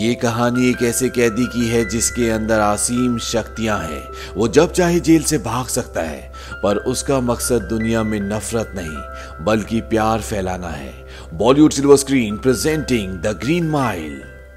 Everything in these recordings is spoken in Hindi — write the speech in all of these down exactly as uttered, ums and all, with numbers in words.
ये कहानी एक ऐसे कैदी की है जिसके अंदर असीम शक्तियां हैं। वो जब चाहे जेल से भाग सकता है, पर उसका मकसद दुनिया में नफरत नहीं बल्कि प्यार फैलाना है। Bollywood silver screen presenting the Green Mile.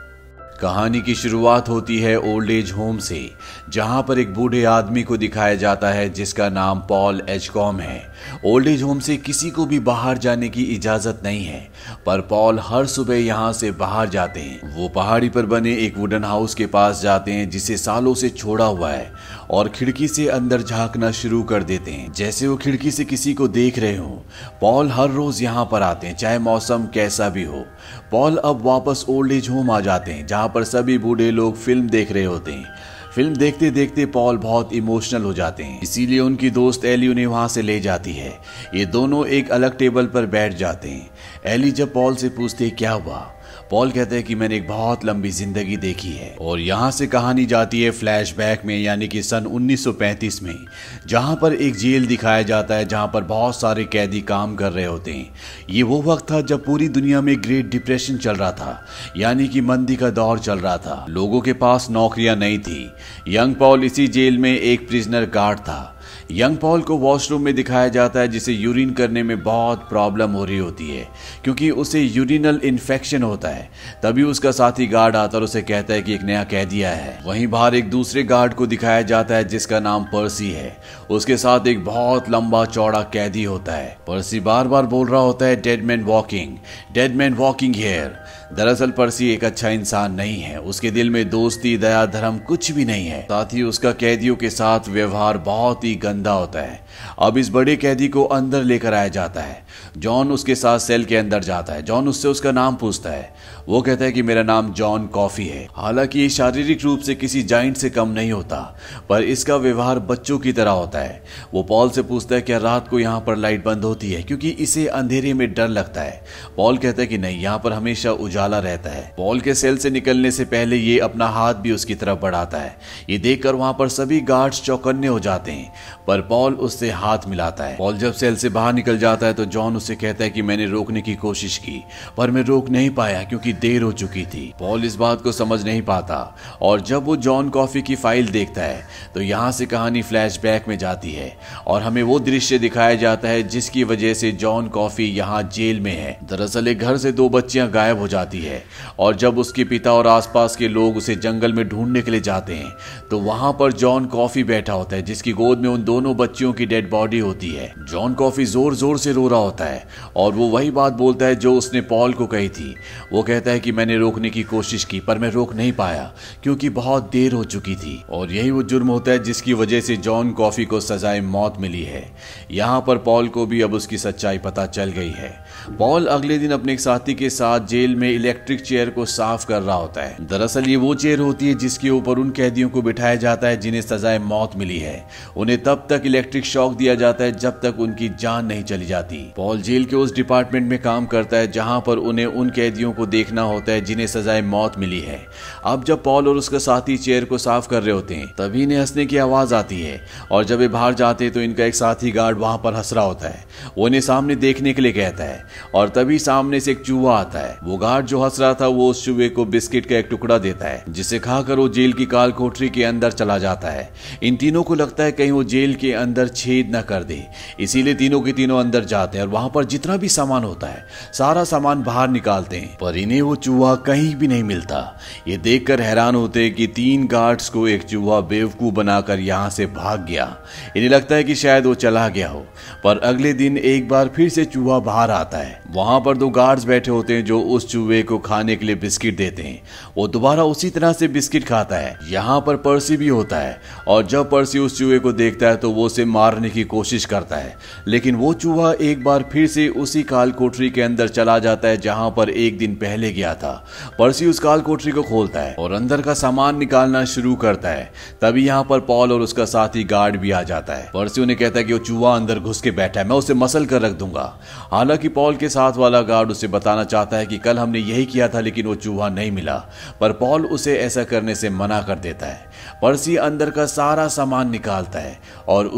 कहानी की शुरुआत होती है ओल्ड एज होम से, जहां पर एक बूढ़े आदमी को दिखाया जाता है जिसका नाम पॉल एजकॉम है। ओल्ड एज होम से किसी को भी बाहर जाने की इजाजत नहीं है, पर पॉल हर सुबह यहां से बाहर जाते हैं। वो पहाड़ी पर बने एक वुडन हाउस के पास जाते हैं जिसे सालों से छोड़ा हुआ है, और खिड़की से अंदर झांकना शुरू कर देते हैं जैसे वो खिड़की से किसी को देख रहे हो। पॉल हर रोज यहाँ पर आते हैं, चाहे मौसम कैसा भी हो। पॉल अब वापस ओल्ड एज होम आ जाते हैं जहाँ पर सभी बूढ़े लोग फिल्म देख रहे होते हैं। फिल्म देखते देखते पॉल बहुत इमोशनल हो जाते हैं, इसीलिए उनकी दोस्त एली उन्हें वहां से ले जाती है। ये दोनों एक अलग टेबल पर बैठ जाते हैं। एली जब पॉल से पूछते क्या हुआ, पॉल कहते हैं कि मैंने एक बहुत लंबी जिंदगी देखी है। और यहाँ से कहानी जाती है फ्लैशबैक में, यानी कि सन उन्नीस सौ पैंतीस में, जहाँ पर एक जेल दिखाया जाता है जहाँ पर बहुत सारे कैदी काम कर रहे होते हैं। ये वो वक्त था जब पूरी दुनिया में ग्रेट डिप्रेशन चल रहा था, यानी कि मंदी का दौर चल रहा था। लोगों के पास नौकरियां नहीं थी। यंग पॉल इसी जेल में एक प्रिजनर गार्ड था। यंग पॉल को वॉशरूम में दिखाया जाता है जिसे यूरिन करने में बहुत प्रॉब्लम हो रही होती है, क्योंकि उसे यूरिनल इन्फेक्शन होता है। तभी उसका साथी गार्ड आता है और उसे कहता है कि एक नया कैदी आया है। वहीं बाहर एक दूसरे गार्ड को दिखाया जाता है जिसका नाम पर्सी है। उसके साथ एक बहुत लंबा चौड़ा कैदी होता है। पर्सी बार बार बोल रहा होता है dead man walking, dead man walking here. दरअसल पर्सी एक अच्छा इंसान नहीं है। उसके दिल में दोस्ती, दया, धर्म कुछ भी नहीं है। साथ ही उसका कैदियों के साथ व्यवहार बहुत ही गंदा होता है। अब इस बड़े कैदी को अंदर लेकर आया जाता है। जॉन उसके साथ सेल के अंदर जाता है। जॉन उससे उसका नाम पूछता है। वो कहता है कि मेरा नाम जॉन कॉफी है। हालांकि ये शारीरिक रूप से किसी जाइंट से कम नहीं होता, पर इसका व्यवहार बच्चों की तरह होता है। वो पॉल से पूछता है क्या रात को यहाँ पर लाइट बंद होती है, क्योंकि इसे अंधेरे में डर लगता है। पॉल कहता है कि नहीं, यहाँ पर हमेशा उजाला रहता है। पॉल के सेल से निकलने से पहले ये अपना हाथ भी उसकी तरफ बढ़ाता है। ये देखकर वहां पर सभी गार्ड्स चौकन्ने हो जाते हैं, पर पॉल उससे हाथ मिलाता है। पॉल जब सेल से बाहर निकल जाता है तो जॉन उससे कहता है कि मैंने रोकने की कोशिश की, पर मैं रोक नहीं पाया क्योंकि देर हो चुकी थी। पॉल इस बात को समझ नहीं पाता, और जब वो जॉन कॉफी की फाइल देखता है तो यहाँ से कहानी फ्लैशबैक में जाती है और हमें वो दृश्य दिखाया जाता है जिसकी वजह से जॉन कॉफी यहाँ जेल में है। दरअसल एक घर से दो बच्चियां गायब हो जाती है, और जब उसके पिता और आसपास के लोग उसे जंगल में ढूंढने के लिए जाते हैं तो वहां पर जॉन कॉफी बैठा होता है जिसकी गोद में उन दोनों बच्चियों की डेड बॉडी होती है। जॉन कॉफी जोर जोर से रो रहा होता है और वो वही बात बोलता है जो उसने पॉल को कही थी। वो कहता है कि मैंने रोकने की कोशिश की, पर मैं रोक नहीं पाया क्योंकि बहुत देर हो चुकी थी। और यही वो जुर्म होता है जिसकी वजह से जॉन कॉफी को सजाए मौत मिली है। यहाँ पर पॉल को भी अब उसकी सच्चाई पता चल गई है। पॉल अगले दिन अपने एक साथी के साथ जेल में इलेक्ट्रिक चेयर को साफ कर रहा होता है। दरअसल ये वो चेयर होती है जिसके ऊपर उन कैदियों को बिठाया जाता है जिन्हें सजाए मौत मिली है। उन्हें तब तक इलेक्ट्रिक शॉक दिया जाता है जब तक उनकी जान नहीं चली जाती। पॉल जेल के उस डिपार्टमेंट में काम करता है जहां पर उन्हें उन कैदियों को देखना होता है जिन्हें सजाए मौत मिली है। अब जब पॉल और उसका साथी चेयर को साफ कर रहे होते हैं तभी इन्हें हंसने की आवाज आती है, और जब ये बाहर जाते हैं तो इनका एक साथी गार्ड वहां पर हंस रहा होता है। वो इन्हें सामने देखने के लिए कहता है, और तभी सामने से एक चूहा आता है। वो गार्ड जो हंस रहा था वो उस चूहे को बिस्किट का एक टुकड़ा देता है, जिसे खाकर वो जेल की काल कोठरी के अंदर चला जाता है। इन तीनों को लगता है कहीं वो जेल के अंदर छेद न कर दे, इसीलिए तीनों के तीनों अंदर जाते हैं और वहां पर जितना भी सामान होता है सारा सामान बाहर निकालते हैं, पर इन्हें वो चूहा कहीं भी नहीं मिलता। ये देखकर हैरान होते हैं कि तीन गार्ड्स को एक चूहा बेवकूफ बनाकर यहाँ से भाग गया। इन्हें लगता है कि शायद वो चला गया हो, पर अगले दिन एक बार फिर से चूहा बाहर आता है। वहां पर दो गार्ड्स बैठे होते हैं जो उस चूहे को खाने के लिए बिस्किट देते हैं। वो दोबारा उसी तरह से बिस्किट खाता है। यहाँ पर पर्सी भी होता है, और जब पर्सी उस चूहे को देखता है तो वो उसे मारने की कोशिश करता है, लेकिन वो चूहा एक बार फिर से उसी काल कोठरी के अंदर चला जाता है जहां पर एक दिन पहले गया था। पर्सी उस काल कोठरी को खोलता है और अंदर का सामान निकालना शुरू करता है। तभी यहाँ पर पॉल और उसका साथी गार्ड भी आ जाता है। पर्सी उन्हें कहता है कि वो चूहा अंदर घुस के बैठा है, मैं उसे मसल कर रख दूंगा। हालांकि पॉल के साथ वाला गार्ड उसे बताना चाहता है कि कल हमने यही किया था लेकिन वो चूहा नहीं मिला, पर पॉल उसे ऐसा करने से मना कर देता है। पर्सी अंदर का सारा सामान निकालता है और उसे भी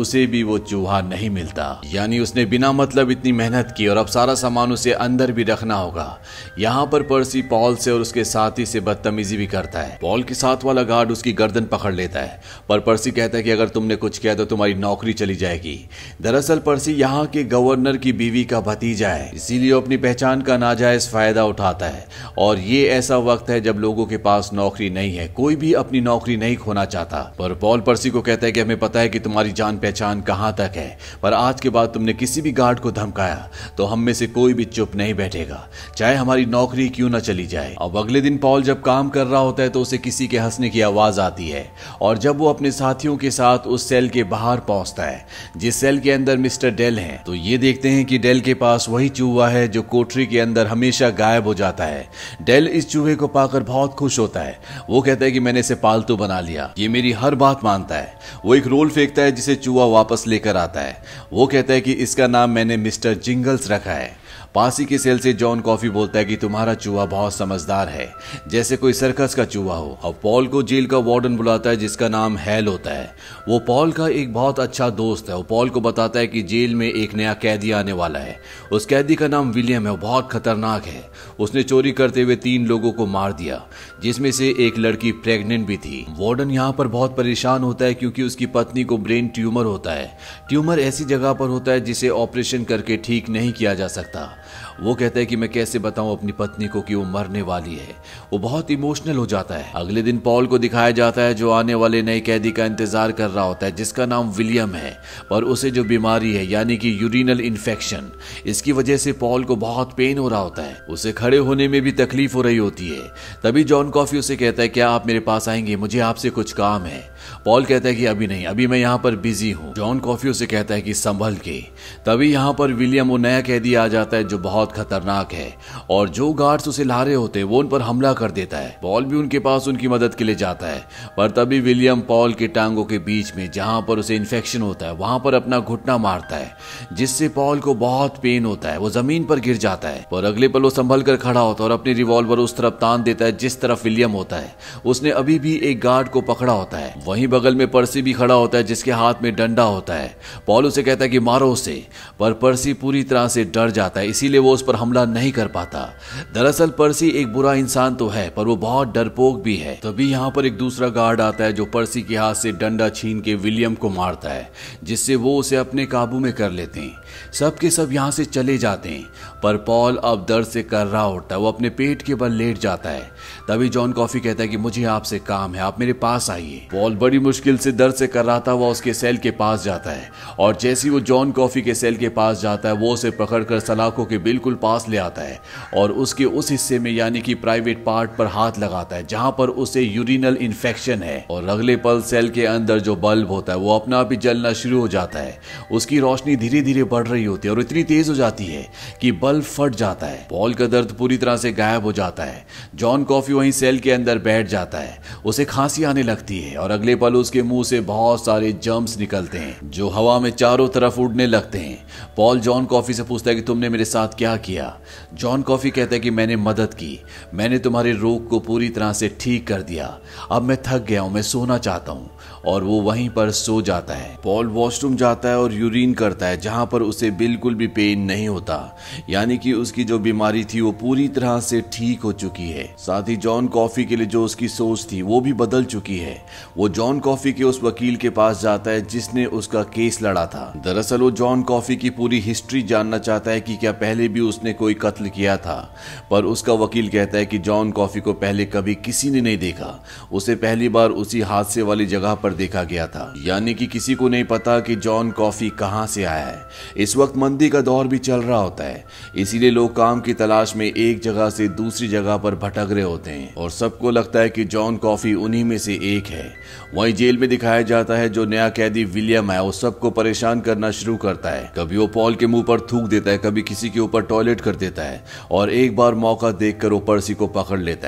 वो चूहा नहीं मिलता। यानी उसने बिना मतलब इतनी मेहनत की और अब सारा सामान उसे अंदर भी रखना होगा। यहाँ पर पर्सी पॉल से और उसके साथी से बदतमीजी भी करता है। पॉल के साथ वाला गार्ड उसकी गर्दन पकड़ लेता है, पर पर्सी कहता है कि अगर तुमने कुछ किया तो तुम्हारी नौकरी चली जाएगी। दरअसल पर्सी यहाँ के गवर्नर की बीवी का भतीजा है, इसीलिए अपनी पहचान का नाजायज फायदा उठाता है। और ये ऐसा वक्त है जब लोगों के पास नौकरी नहीं है, कोई भी अपनी नौकरी नहीं खोना चाहता। पर पॉल पर्सी को कहता है कि हमें पता है कि तुम्हारी जान पहचान कहां तक है, पर आज के बाद तुमने किसी भी गार्ड को धमकाया तो हम में से कोई भी चुप नहीं बैठेगा, चाहे हमारी नौकरी क्यों ना चली जाए। अब अगले दिन पॉल जब काम कर रहा होता है तो उसे किसी के हंसने की आवाज आती है, और जब वो अपने साथियों के साथ उस सेल के बाहर पहुंचता है जिस सेल के अंदर मिस्टर डेल हैं, तो ये देखते हैं कि डेल के पास वही चूहा है जो कोठरी के अंदर हमेशा गायब हो जाता है। डेल इस चूहे को पाकर बहुत खुश होता है। वो कहता है कि मैंने इसे पालतू बना लिया, ये मेरी हर बात मानता है। वो एक रोल फेंकता है जिसे चूहा वापस लेकर आता है। वो कहता है कि इसका नाम मैंने मिस्टर जिंगल्स रखा है। पासी के सेल से जॉन कॉफी बोलता है कि तुम्हारा चूहा बहुत समझदार है, जैसे कोई सर्कस का चूहा हो। अब पॉल को जेल का वार्डन बुलाता है जिसका नाम हैल होता है। वो पॉल का एक बहुत अच्छा दोस्त है। वो पॉल को बताता है कि जेल में एक नया कैदी आने वाला है। उस कैदी का नाम विलियम है, वो बहुत खतरनाक है। उसने चोरी करते हुए तीन लोगों को मार दिया, जिसमें से एक लड़की प्रेग्नेंट भी थी। वार्डन यहाँ पर बहुत परेशान होता है क्योंकि उसकी पत्नी को ब्रेन ट्यूमर होता है। ट्यूमर ऐसी जगह पर होता है जिसे ऑपरेशन करके ठीक नहीं किया जा सकता। वो कहता है कि मैं कैसे बताऊं अपनी पत्नी को कि वो मरने वाली है। वो बहुत इमोशनल हो जाता है। अगले दिन पॉल को दिखाया जाता है जो आने वाले नए कैदी का इंतजार कर रहा होता है, जिसका नाम विलियम है, पर उसे जो बीमारी है यानी कि यूरिनल इन्फेक्शन, इसकी वजह से पॉल को बहुत पेन हो रहा होता है। उसे खड़े होने में भी तकलीफ हो रही होती है। तभी जॉन कॉफी उसे कहता है क्या आप मेरे पास आएंगे, मुझे आपसे कुछ काम है। पॉल कहता है कि अभी नहीं, अभी मैं यहाँ पर बिजी हूँ। जॉन कॉफी उसे कहता है कि संभल के। तभी यहाँ पर विलियम वो नया कैदी आ जाता है जो बहुत खतरनाक है, और जो गार्ड्स उसे ला रहे होते हैं वो उन पर हमला कर देता है। पॉल भी उनके पास उनकी मदद के लिए जाता है, पर तभी विलियम पॉल के टांगों के बीच में जहां पर उसे इन्फेक्शन होता है वहां पर अपना घुटना मारता है, जिससे पॉल को बहुत पेन होता है। वो जमीन पर गिर जाता है, पर अगले पल वो संभल कर खड़ा होता है और अपनी रिवॉल्वर उस तरफ तान देता है जिस तरफ विलियम होता है। उसने अभी भी एक गार्ड को पकड़ा होता है। वहीं बगल में पर्सी भी खड़ा होता है जिसके हाथ में डंडा होता है। पॉल उसे कहता है कि मारो उसे, पर पर्सी पूरी तरह से डर जाता है, इसीलिए वो उस पर हमला नहीं कर पाता। दरअसल पर्सी एक बुरा इंसान तो है, पर वो बहुत डरपोक भी है। तभी यहाँ पर एक दूसरा गार्ड आता है जो पर्सी के हाथ से डंडा छीन के विलियम को मारता है, जिससे वो उसे अपने काबू में कर लेते हैं। सब के सब यहाँ से चले जाते हैं, पर पॉल अब दर्द से कर रहा होता है। वो अपने पेट के बल लेट जाता है। तभी जॉन कॉफी कहता है कि मुझे आपसे काम है, आप मेरे पास आइए। पॉल बड़ी मुश्किल से दर्द से कर रहा था, वो उसके सेल के पास जाता है, और जैसे वो जॉन कॉफी के सेल के पास जाता है वो उसे पकड़कर सलाखों के बिल्कुल पास ले आता है और उसके उस हिस्से में यानी कि प्राइवेट पार्ट पर हाथ लगाता है जहां पर उसे यूरिनल इन्फेक्शन है। और अगले पल सेल के अंदर जो बल्ब होता है वो अपना आप ही जलना शुरू हो जाता है। उसकी रोशनी धीरे धीरे बढ़ रही होती है और इतनी तेज हो जाती है कि बल्ब फट जाता है। पॉल का दर्द पूरी तरह से गायब हो जाता है। जॉन कॉफी वहीं सेल के अंदर बैठ जाता है। उसे खांसी आने लगती है और अगले पल उसके मुंह से बहुत सारे जर्म्स निकलते हैं जो हवा में चारों तरफ उड़ने लगते हैं। पॉल जॉन कॉफी से पूछता है कि तुमने मेरे साथ क्या किया। जॉन कॉफी कहता है कि मैंने मदद की, मैंने तुम्हारे रोग को पूरी तरह से ठीक कर दिया। अब मैं थक गया हूं, मैं सोना चाहता हूं। और वो वहीं पर सो जाता है। पॉल वॉशरूम जाता है और यूरिन करता है जहां पर उसे बिल्कुल भी पेन नहीं होता, यानी कि उसकी जो बीमारी थी वो पूरी तरह से ठीक हो चुकी है। साथ ही जॉन कॉफी के लिए जो उसकी सोच थी वो भी बदल चुकी है। वो जॉन कॉफी के उस वकील के पास जाता है जिसने उसका केस लड़ा था। दरअसल वो जॉन कॉफी की पूरी हिस्ट्री जानना चाहता है कि क्या पहले भी उसने कोई कत्ल किया था, पर उसका वकील कहता है कि जॉन कॉफी को पहले कभी किसी ने नहीं देखा। उसे पहली बार उसी हादसे वाली जगह पर देखा गया था, यानी कि किसी को नहीं पता कि जॉन कॉफी कहां से आया है। इस वक्त मंदी का दौर भी चल रहा होता है, इसीलिए लोग काम की तलाश में एक जगह से दूसरी जगह पर भटक रहे होते हैं और सबको लगता है कि जॉन कॉफी उन्हीं में से एक है। वहीं जेल में दिखाया जाता है जो नया कैदी विलियम है वो सबको परेशान करना शुरू करता है। कभी वो पॉल के मुंह पर थूक देता है, कभी किसी के ऊपर टॉयलेट कर देता है और एक बार मौका देखकर वो पर्सी को पकड़ लेता है।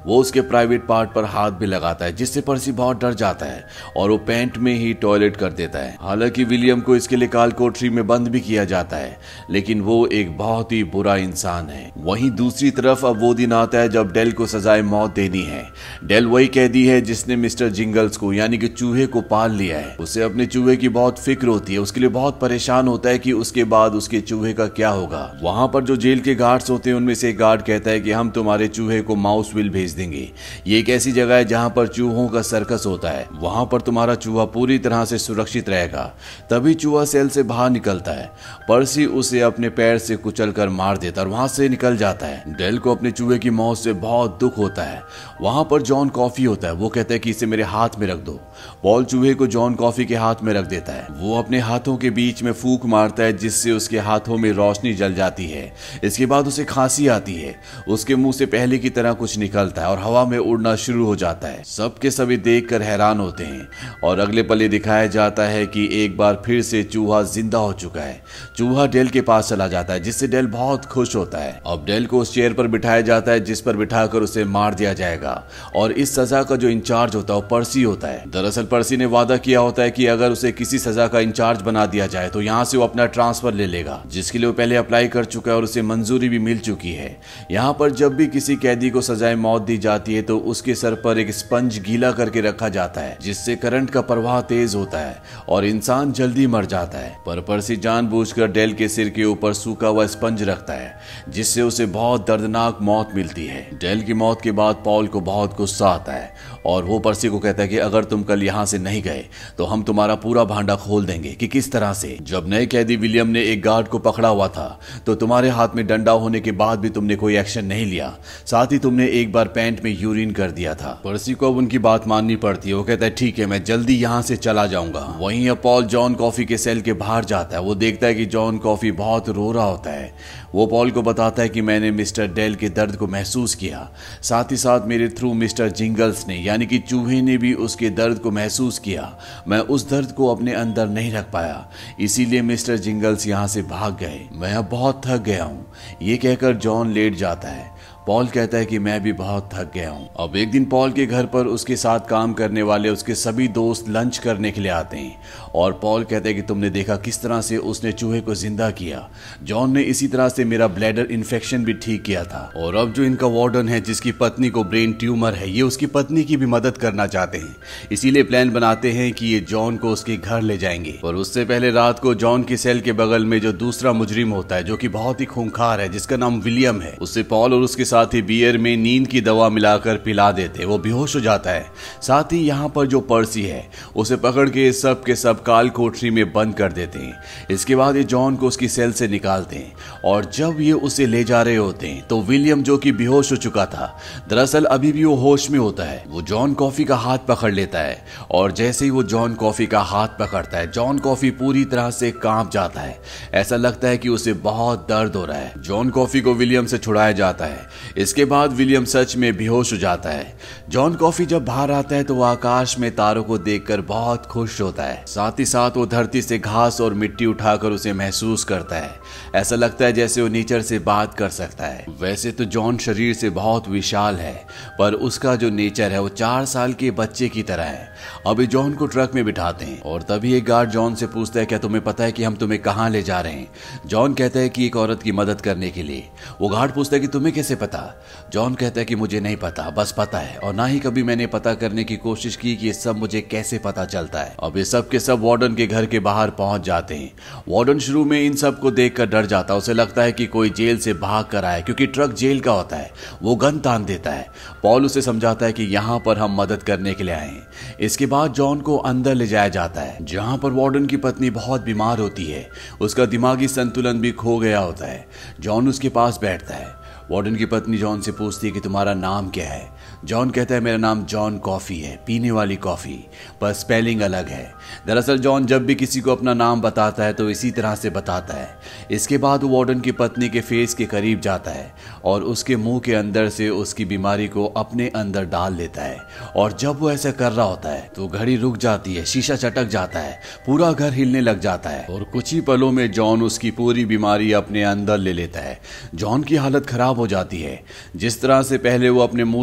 वो उसके प्राइवेट पार्ट पर हाथ भी लगाता है, जिससे पर्सी बहुत डर जाता है और वो पैंट में ही टॉयलेट कर देता है। हालांकि विलियम को इसके लिए काल कोठरी में बंद भी किया जाता है, लेकिन वो एक बहुत ही बुरा इंसान है। वहीं दूसरी तरफ अब वो दिन आता है जब डेल को सजाए मौत देनी है। डेल वही कैदी है जिसने मिस्टर जिंगल्स को यानी कि चूहे को पाल लिया है। उसे अपने चूहे की बहुत फिक्र होती है, उसके लिए बहुत परेशान होता है कि उसके बाद उसके चूहे का क्या होगा। वहां पर जो जेल के गार्ड्स होते हैं उनमें से एक गार्ड कहता है कि हम तुम्हारे चूहे को माउसविल भेज देंगे। ये एक ऐसी जगह है जहां पर चूहों का सर्कस होता है, वहां पर तुम्हारा चूहा पूरी तरह से सुरक्षित रहेगा। तभी चूहा सेल से बाहर निकलता है। पर्सी उसे अपने पैर से कुचल कर मार देता और वहां से निकल जाता है। डेल को अपने चूहे की मौत से बहुत दुख होता है। वहां पर जॉन कॉफी होता है, वो कहता है कि इसे मेरे हाथ में रख दो। पॉल चूहे को जॉन कॉफी के हाथ में रख देता है। वो अपने हाथों के बीच में फूंक मारता है, जिससे उसके हाथों में रोशनी जल जाती है। इसके बाद उसे खांसी आती है। उसके मुंह से पहले की तरह कुछ निकलता है और हवा में उड़ना शुरू हो जाता है। सबके सभी देखकर हैरान होते हैं और अगले पल दिखाया जाता है कि एक बार फिर से चूहा जिंदा हो चुका है। चूहा डेल के पास चला जाता है, जिससे डेल बहुत खुश होता है। अब डेल को उस चेयर पर बिठाया जाता है जिस पर बिठाकर उसे मार दिया जाएगा और इस सजा का जो इंचार्ज होता है वो पर्सी होता है। दरअसल पर्सी ने वादा किया होता है कि अगर उसे किसी सजा का इंचार्ज बना दिया जाए तो यहाँ से वो अपना ट्रांसफर ले लेगा, जिसके लिए वो पहले अप्लाई कर चुका है और उसे मंजूरी भी मिल चुकी है। यहाँ पर जब भी किसी कैदी को सजाए मौत दी जाती है तो उसके सर पर एक स्पंज गीला करके रखा जाता है, जिससे करंट का प्रवाह तेज होता है और इंसान जल्दी मर जाता है। पर पर्सी जानबूझकर डेल के सिर के ऊपर सूखा हुआ स्पंज रखता है, जिससे उसे बहुत दर्दनाक मौत मिलती है। डेल की मौत के बाद पॉल को बहुत गुस्सा आता है और वो पर्सी को कहता है कि अगर तुम कल यहाँ से नहीं गए तो हम तुम्हारा पूरा भांडा खोल देंगे कि किस तरह से जब नए कैदी विलियम ने एक गार्ड को पकड़ा हुआ था तो तुम्हारे हाथ में डंडा होने के बाद भी तुमने कोई एक्शन नहीं लिया, साथ ही तुमने एक बार पैंट में यूरिन कर दिया था। पर्सी को अब उनकी बात माननी पड़ती है। वो कहता है ठीक है, मैं जल्दी यहाँ से चला जाऊंगा। वहीं अब पॉल जॉन कॉफी के सेल के बाहर जाता है। वो देखता है कि जॉन कॉफी बहुत रो रहा होता है। वो पॉल को बताता है कि मैंने मिस्टर डेल के दर्द को महसूस किया, साथ ही साथ मेरे थ्रू मिस्टर जिंगल्स ने यानी कि चूहे ने भी उसके दर्द को महसूस किया। मैं उस दर्द को अपने अंदर नहीं रख पाया, इसीलिए मिस्टर जिंगल्स यहाँ से भाग गए। मैं अब बहुत थक गया हूँ। ये कहकर जॉन लेट जाता है। पॉल कहता है कि मैं भी बहुत थक गया हूँ। अब एक दिन पॉल के घर पर उसके साथ काम करने वाले उसके सभी दोस्त लंच करने के लिए आते हैं और पॉल कहता है कि तुमने देखा किस तरह से उसने चूहे को जिंदा किया। जॉन ने इसी तरह से मेरा ब्लैडर इन्फेक्शन भी ठीक किया था। और अब जो इनका वार्डन है जिसकी पत्नी को ब्रेन ट्यूमर है, ये उसकी पत्नी की भी मदद करना चाहते हैं, इसीलिए प्लान बनाते हैं कि ये जॉन को उसके घर ले जाएंगे। और उससे पहले रात को जॉन के सेल के बगल में जो दूसरा मुजरिम होता है जो कि बहुत ही खूंखार है, जिसका नाम विलियम है, उससे पॉल और उसके साथ ही बियर में नींद की दवा मिलाकर पिला देते। वो बेहोश हो जाता है। साथ ही यहाँ पर जो पर्सी है उसे पकड़ के सब के सब काल कोठरी में बंद कर देते हैं। इसके बाद ये जॉन को उसकी सेल से निकालते हैं और जब ये उसे ले जा रहे होते हैं तो विलियम जो कि बेहोश हो चुका था, दरअसल अभी भी वो होश में होता है। वो जॉन कॉफी का हाथ पकड़ लेता है और जैसे ही वो जॉन कॉफी का हाथ पकड़ता है, जॉन कॉफी पूरी तरह से कांप जाता है। ऐसा लगता है कि उसे बहुत दर्द हो रहा है। जॉन कॉफी को विलियम से छुड़ाया जाता है। इसके बाद विलियम सच में बेहोश हो जाता है। जॉन कॉफी जब बाहर आता है तो वो आकाश में तारों को देखकर बहुत खुश होता है। साथ ही साथ वो धरती से घास और मिट्टी उठाकर उसे महसूस करता है। ऐसा लगता है जैसे वो नेचर से बात कर सकता है। वैसे तो जॉन शरीर से बहुत विशाल है, पर उसका जो नेचर है वो चार साल के बच्चे की तरह है। अभी जॉन को ट्रक में बिठाते हैं और तभी एक गार्ड जॉन से पूछता है क्या तुम्हें पता है कि हम तुम्हें कहाँ ले जा रहे हैं? जॉन कहता है कि एक औरत की मदद करने के लिए। वो गार्ड पूछता है कि तुम्हें कैसे पता? जॉन कहता है कि मुझे नहीं पता, बस पता है, और ना ही कभी मैंने पता करने की कोशिश की कि ये सब मुझे कैसे पता चलता है। अब ये सब के सब वार्डन के घर के बाहर पहुंच जाते हैं। वार्डन शुरू में इन सब को देखकर डर जाता है। उसे लगता है कि कोई जेल से भाग कर आया, क्योंकि ट्रक जेल का होता है। वो गन तान देता है। पॉल उसे समझाता है कि यहाँ पर हम मदद करने के लिए आए हैं। इसके बाद जॉन को अंदर ले जाया जाता है, जहाँ पर वार्डन की पत्नी बहुत बीमार होती है। उसका दिमागी संतुलन भी खो गया होता है। जॉन उसके पास बैठता है। वार्डन की पत्नी जॉन से पूछती है कि तुम्हारा नाम क्या है? जॉन कहता है मेरा नाम जॉन कॉफी है, पीने वाली कॉफी, पर स्पेलिंग अलग है। दरअसल जॉन जब भी किसी को अपना नाम बताता है तो इसी तरह से बताता है। इसके बाद वो वार्डन की पत्नी के फेस के करीब जाता है और उसके मुंह के अंदर से उसकी बीमारी को अपने अंदर डाल लेता है। और जब वो ऐसा कर रहा होता है तो घड़ी रुक जाती है, शीशा चटक जाता है, पूरा घर हिलने लग जाता है और कुछ ही पलों में जॉन उसकी पूरी बीमारी अपने अंदर ले लेता है। जॉन की हालत खराब हो जाती है। जिस तरह से पहले वो अपने मुंह से सारी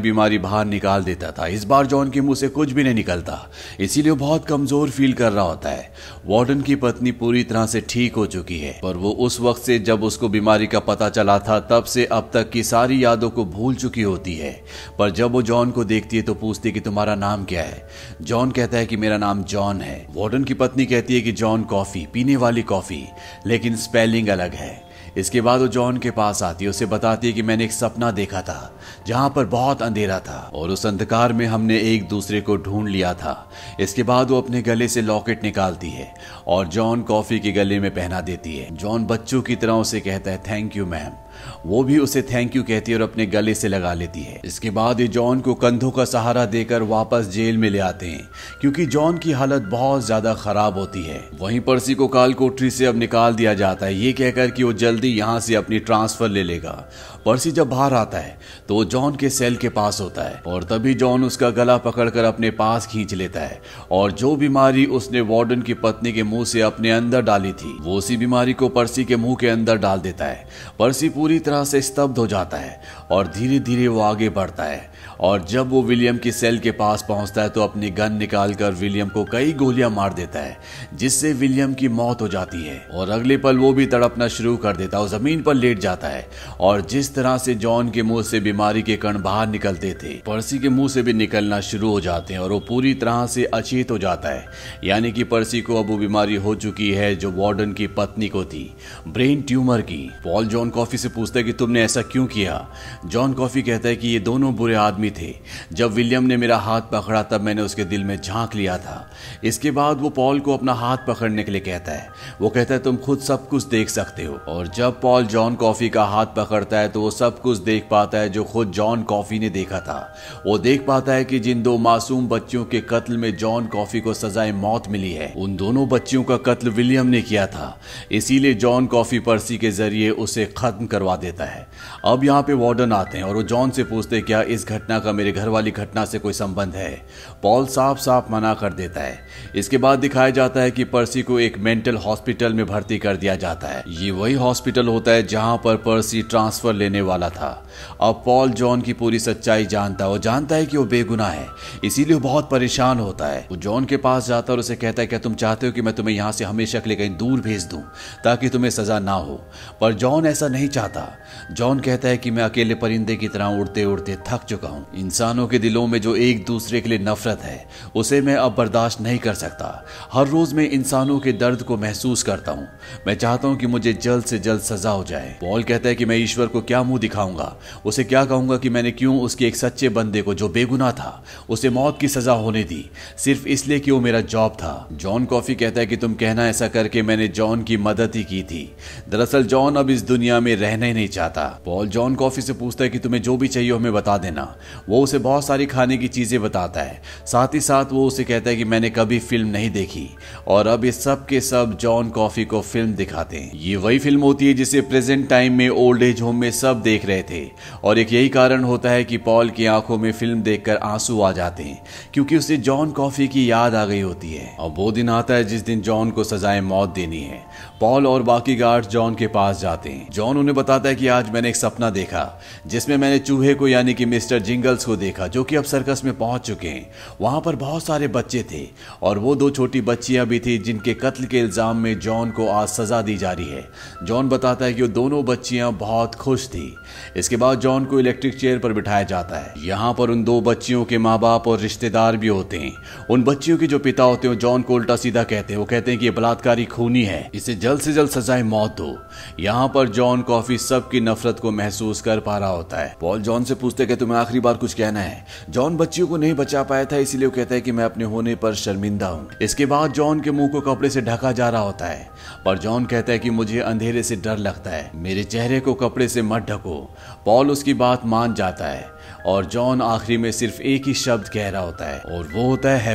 बीमारी बाहर निकाल देता था। इस बार जॉन के मुंह से कुछ भी नहीं निकलता, इसीलिए वो बहुत कमजोर फील कर रहा होता है। वार्डन की पत्नी पूरी तरह से ठीक हो चुकी है, पर वो उस वक्त से जब उसको बीमारी का पता चला था तब से अब तक की सारी यादों को भूल चुकी होती है। पर जब वो जॉन को देखती है तो पूछती है कि तुम्हारा नाम क्या है। जॉन कहता है कि मेरा नाम जॉन है। वार्डन की पत्नी कहती है कि जॉन कॉफी, पीने वाली कॉफी, लेकिन स्पेलिंग अलग है। इसके बाद वो जॉन के पास आती है, उसे बताती है कि मैंने एक सपना देखा था जहां पर बहुत अंधेरा था और उस अंधकार में हमने एक दूसरे को ढूंढ लिया था। इसके बाद वो अपने गले से लॉकेट निकालती है और जॉन कॉफी के गले में पहना देती है। जॉन बच्चों की तरह उसे कहता है थैंक यू मैम। वो भी उसे थैंक यू कहती है और अपने गले से लगा लेती है। इसके बाद ये जॉन को कंधों का सहारा देकर वापस जेल में ले आते हैं क्योंकि जॉन की हालत बहुत ज्यादा खराब होती है। वहीं पर्सी को काल कोठरी से अब निकाल दिया जाता है, ये कहकर कि वो जल्दी यहाँ से अपनी ट्रांसफर ले लेगा। पर्सी जब बाहर आता है तो वो जॉन के सेल के पास होता है और तभी जॉन उसका गला पकड़कर अपने पास खींच लेता है और जो बीमारी उसने वार्डन की पत्नी के मुंह से अपने अंदर डाली थी वो उसी बीमारी को पर्सी के मुंह के अंदर डाल देता है। पर्सी पूरी तरह से स्तब्ध हो जाता है और धीरे धीरे वो आगे बढ़ता है और जब वो विलियम की सेल के पास पहुंचता है तो अपनी गन निकालकर विलियम को कई गोलियां मार देता है जिससे विलियम की मौत हो जाती है और अगले पल वो भी तड़पना शुरू कर देता है और जमीन पर लेट जाता है। और जिस तरह से जॉन के मुंह से बीमारी के कण बाहर निकलते थे पर्सी के मुंह से भी निकलना शुरू हो जाते हैं और वो पूरी तरह से अचेत हो जाता है। यानी कि पर्सी को अब वो बीमारी हो चुकी है जो वार्डन की पत्नी को थी, ब्रेन ट्यूमर की। पॉल जॉन कॉफी से पूछता है कि तुमने ऐसा क्यों किया। जॉन कॉफी कहता है कि ये दोनों बुरे आदमी थे। जब विलियम ने मेरा हाथ पकड़ा तब मैंने उसके दिल में झांक लिया था। इसके बाद वो पॉल को अपना हाथ पकड़ने के लिए कहता है। वो कहता है तुम खुद सब कुछ देख सकते हो। और जब पॉल जॉन कॉफी का हाथ पकड़ता है तो वो सब कुछ देख पाता है जो खुद जॉन कॉफी ने देखा था। वो देख पाता है कि जिन दो मासूम बच्चों के कत्ल में जॉन कॉफी को सजाए मौत मिली है उन दोनों बच्चियों का कत्ल विलियम ने किया था। इसीलिए जॉन कॉफी पर्सी के जरिए उसे खत्म करवा देता है। अब यहाँ पे वार्डन आते हैं और वो जॉन से पूछते क्या इस घटना का मेरे घर वाली घटना से कोई संबंध है। पॉल साफ साफ मना कर देता है। इसके बाद दिखाया जाता है कि पर्सी को एक मेंटल हॉस्पिटल में भर्ती कर दिया जाता है। ये वही हॉस्पिटल होता है जहां पर पर्सी ट्रांसफर लेने वाला था। अब पॉल जॉन की पूरी सच्चाई जानता है। वो जानता है कि वो बेगुनाह है, इसीलिए वो बहुत परेशान होता है। वो जॉन के पास जाता है और उसे कहता है क्या तुम चाहते हो कि मैं तुम्हें यहाँ से हमेशा के लिए कहीं दूर भेज दूं ताकि तुम्हें सजा ना हो। पर जॉन ऐसा नहीं चाहता। जॉन कहता है कि मैं अकेले परिंदे की तरह उड़ते उड़ते थक चुका हूँ। इंसानों के दिलों में जो एक दूसरे के लिए नफरत है उसे मैं अब बर्दाश्त नहीं कर सकता। हर रोज मैं इंसानों के दर्द को महसूस करता हूँ। मैं चाहता हूँ कि मुझे जल्द से जल्द सजा हो जाए। पॉल कहता है कि मैं ईश्वर को क्या मुंह दिखाऊंगा, उसे क्या कहूंगा कि मैंने क्यों उसके एक सच्चे बंदे को जो बेगुनाह था उसे मौत की सजा होने दी सिर्फ इसलिए कि वो मेरा जॉब था। जॉन कॉफी कहता है कि तुम कहना ऐसा करके मैंने जॉन की मदद ही की थी। दरअसल जॉन अब इस दुनिया में रहना ही नहीं चाहता। पॉल जॉन कॉफी से पूछता है कि तुम्हें जो भी चाहिए हमें बता देना। वो उसे बहुत सारी खाने की चीजें बताता है। साथ ही साथ वो उसे कहता है कि मैंने कभी फिल्म नहीं देखी और अब ये सब के सब जॉन कॉफी को फिल्म दिखाते हैं। ये वही फिल्म होती है जिसे प्रेजेंट टाइम में ओल्ड एज होम में सब देख रहे थे और एक यही कारण होता है कि पॉल की आंखों में फिल्म देखकर आंसू आ जाते हैं क्योंकि उसे जॉन कॉफी की याद आ गई होती है। और वो दिन आता है जिस दिन जॉन को सजाए मौत देनी है। पॉल और बाकी गार्ड जॉन के पास जाते हैं। जॉन उन्हें बताता है कि आज मैंने एक सपना देखा जिसमें मैंने चूहे को यानी कि मिस्टर जिंगल्स को देखा जो कि अब सर्कस में पहुंच चुके हैं। वहां पर बहुत सारे बच्चे थे और वो दो छोटी बच्चियां भी थी जिनके कत्ल के इल्जाम में जॉन को आज सजा दी जा रही है। जॉन बताता है कि वो दोनों बच्चियां बहुत खुश थी। इसके बाद जॉन को इलेक्ट्रिक चेयर पर बिठाया जाता है। यहाँ पर उन दो बच्चियों के माँ बाप और रिश्तेदार भी होते हैं। उन बच्चियों के जो पिता होते हैं जॉन को उल्टा सीधा कहते हैं। वो कहते हैं कि ये बलात्कारी खूनी है, इसे जल्द से जल्द सजाए मौत दो। यहाँ पर जॉन कॉफी सबकी नफरत को महसूस कर पा रहा होता है। पॉल जॉन से पूछते कि तुम्हें आखिरी बार कुछ कहना है। जॉन बच्चियों को नहीं बचा पाया था इसीलिए वो कहता है कि मैं अपने होने पर शर्मिंदा हूँ। इसके बाद जॉन के मुंह को कपड़े से ढका जा रहा होता है पर जॉन कहता है कि मुझे अंधेरे से डर लगता है, मेरे चेहरे को कपड़े से मत ढको। पॉल उसकी बात मान जाता है और जॉन आखिरी में सिर्फ एक ही शब्द कह रहा होता है और वो होता है हेवन।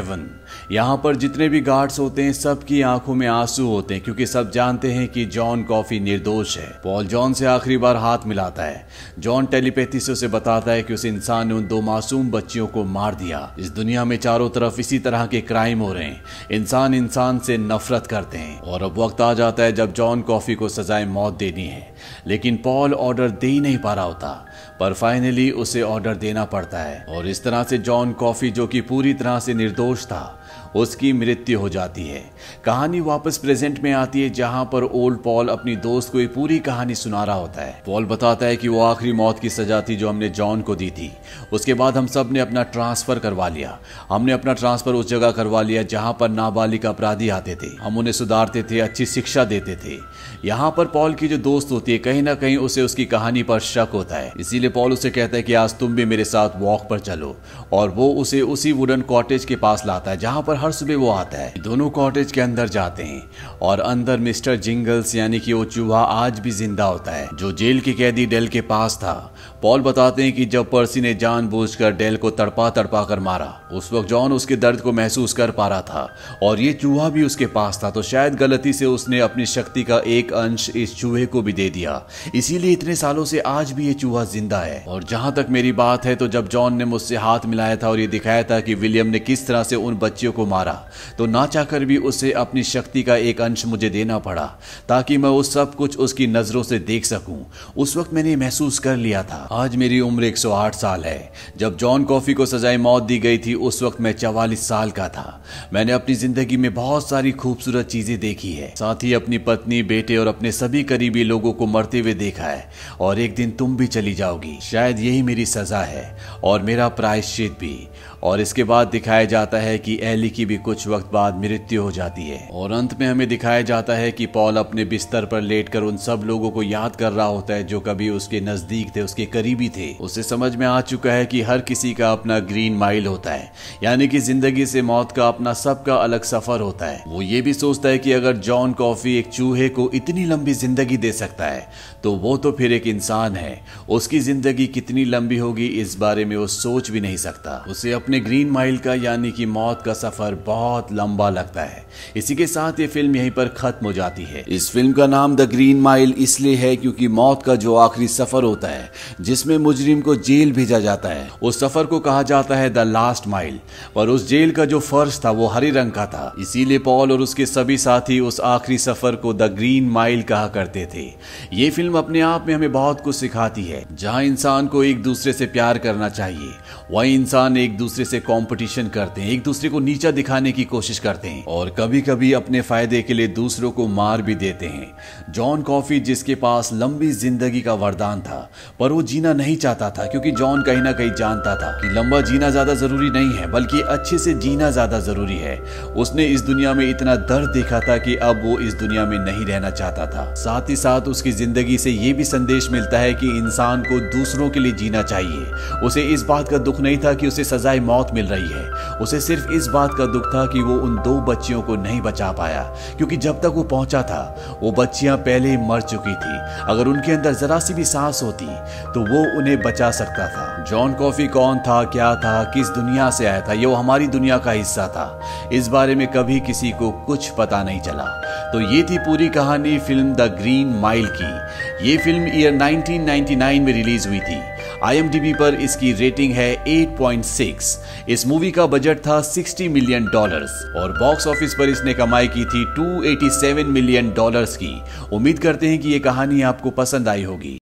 यहाँ पर जितने भी गार्ड्स होते हैं सबकी आंखों में आंसू होते हैं क्योंकि सब जानते हैं कि जॉन कॉफी निर्दोष है। पॉल जॉन से आखिरी बार हाथ मिलाता है। जॉन टेलीपैथी से उसे बताता है कि उस इंसान ने उन दो मासूम बच्चियों को मार दिया। इस दुनिया में चारों तरफ इसी तरह के क्राइम हो रहे हैं। इंसान इंसान से नफरत करते हैं और अब वक्त आ जाता है जब जॉन कॉफी को सजाए मौत देनी है। लेकिन पॉल ऑर्डर दे ही नहीं पा रहा होता, पर फाइनली उसे ऑर्डर देना पड़ता है और इस तरह से जॉन कॉफी, जो कि पूरी तरह से निर्दोष था, उसकी मृत्यु हो जाती है। कहानी वापस प्रेजेंट में आती है जहां पर ओल्ड पॉल अपनी दोस्त को ये पूरी कहानी सुना रहा होता है। पॉल बताता है कि वो आखिरी मौत की सजा थी जो हमने जॉन को दी थी। उसके बाद हम सब ने अपना ट्रांसफर करवा लिया। हमने अपना ट्रांसफर उस जगह करवा लिया जहां पर नाबालिग अपराधी आते थे। हम उन्हें सुधारते थे, अच्छी शिक्षा देते थे। यहाँ पर पॉल की जो दोस्त होती है, कहीं ना कहीं उसे उसकी कहानी पर शक होता है। इसीलिए पॉल उसे कहता है कि आज तुम भी मेरे साथ वॉक पर चलो, और वो उसे उसी वुडन कॉटेज के पास लाता है जहां पर हर सुबह वो आता है। दोनों कॉटेज के अंदर जाते हैं और अंदर मिस्टर जिंगल्स यानी कि वो चूहा आज भी जिंदा होता है जो जेल के कैदी डेल के पास था। पॉल बताते हैं कि जब पर्सी ने जानबूझकर डेल को तड़पा तड़पा कर मारा, उस वक्त जॉन उसके दर्द को महसूस कर पा रहा था और ये चूहा भी उसके पास था, तो शायद गलती से उसने अपनी शक्ति का एक अंश इस चूहे को भी दे दिया। इसीलिए इतने सालों से आज भी ये चूहा जिंदा है। और जहां तक मेरी बात है, तो जब जॉन ने मुझसे हाथ मिलाया था और ये दिखाया था कि विलियम ने किस तरह से उन बच्चियों को मारा, तो ना चाहकर भी उसे अपनी शक्ति का एक अंश मुझे देना पड़ा ताकि मैं उस सब कुछ उसकी नजरों से देख सकूं। उस वक्त मैंने महसूस कर लिया था। आज मेरी उम्र एक सौ आठ साल है। जब जॉन कॉफी को सजाए मौत दी गई थी उस वक्त मैं चवालीस साल का था। मैंने अपनी जिंदगी में बहुत सारी खूबसूरत चीजें देखी है, साथ ही अपनी पत्नी, बेटे और अपने सभी करीबी लोगों को मरते हुए देखा है। और एक दिन तुम भी चली जाओगी। शायद यही मेरी सजा है और मेरा प्रायश्चित भी। और इसके बाद दिखाया जाता है कि एली की भी कुछ वक्त बाद मृत्यु हो जाती है और अंत में हमें दिखाया जाता है कि पॉल अपने बिस्तर पर लेटकर उन सब लोगों को याद कर रहा होता है जो कभी उसके नजदीक थे, उसके करीबी थे। उसे समझ में आ चुका है कि हर किसी का अपना ग्रीन माइल होता है, यानी कि जिंदगी से मौत का अपना सबका अलग सफर होता है। वो ये भी सोचता है कि अगर जॉन कॉफी एक चूहे को इतनी लंबी जिंदगी दे सकता है तो वो तो फिर एक इंसान है। उसकी जिंदगी कितनी लंबी होगी इस बारे में वो सोच भी नहीं सकता। उसे अपने ग्रीन माइल का यानी कि मौत का सफर बहुत लंबा लगता है। इसी के साथ ये फिल्म यहीं पर खत्म हो जाती है। इस फिल्म का नाम द ग्रीन माइल इसलिए है क्योंकि मौत का जो आखिरी सफर होता है जिसमें मुजरिम को जेल भेजा जाता है, उस सफर को कहा जाता है द लास्ट माइल। और उस जेल का जो फर्श था वो हरे रंग का था, इसीलिए पॉल और उसके सभी साथी उस आखिरी सफर को द ग्रीन माइल कहा करते थे। ये फिल्म अपने आप में हमें बहुत कुछ सिखाती है। जहां इंसान को एक दूसरे से प्यार करना चाहिए, वही इंसान एक दूसरे से कंपटीशन करते हैं, एक दूसरे को नीचा दिखाने की कोशिश करते हैं और कभी कभी अपने फायदे के लिए दूसरों को मार भी देते हैं। जॉन कॉफी जिसके पास लंबी जिंदगी का वरदान था, पर वो जीना नहीं चाहता था क्योंकि जॉन कहीं ना कहीं जानता था कि लंबा जीना ज्यादा जरूरी नहीं है बल्कि अच्छे से जीना ज्यादा जरूरी है। उसने इस दुनिया में इतना दर्द देखा था कि अब वो इस दुनिया में नहीं रहना चाहता था। साथ ही साथ उसकी जिंदगी से ये भी संदेश मिलता है कि इंसान को दूसरों के लिए जीना चाहिए। उसे इस बात का दुख नहीं था कि उसे सजाए मौत मिल रही है, उसे सिर्फ इस बात का दुख था कि वो उन दो बच्चियों को नहीं बचा पाया क्योंकि जब तक वो पहुंचा था वो बच्चियां पहले ही मर चुकी थी। अगर उनके अंदर जरा सी भी सांस होती तो वो उन्हें बचा सकता था। जॉन कॉफी कौन था, क्या था, किस दुनिया से आया था, ये वो हमारी दुनिया का हिस्सा था। इस बारे में कभी किसी को कुछ पता नहीं चला। तो ये थी पूरी कहानी फिल्म द ग्रीन माइल की। ये film year nineteen ninety nine में रिलीज हुई थी। आई एम डी बी पर इसकी रेटिंग है एट पॉइंट सिक्स। इस मूवी का बजट था साठ मिलियन डॉलर्स और बॉक्स ऑफिस पर इसने कमाई की थी दो सौ सत्तासी मिलियन डॉलर्स की। उम्मीद करते हैं कि ये कहानी आपको पसंद आई होगी।